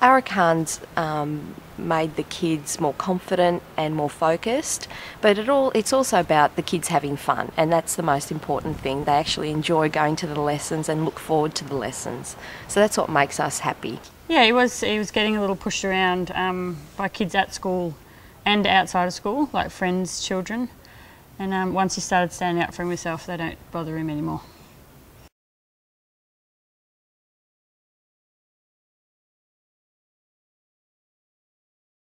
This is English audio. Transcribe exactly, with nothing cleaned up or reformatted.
Arakan's um, made the kids more confident and more focused, but it all it's also about the kids having fun, and that's the most important thing. They actually enjoy going to the lessons and look forward to the lessons. So that's what makes us happy. Yeah, he was, he was getting a little pushed around um, by kids at school and outside of school, like friends' children. And um, once he started standing up for himself, they don't bother him anymore.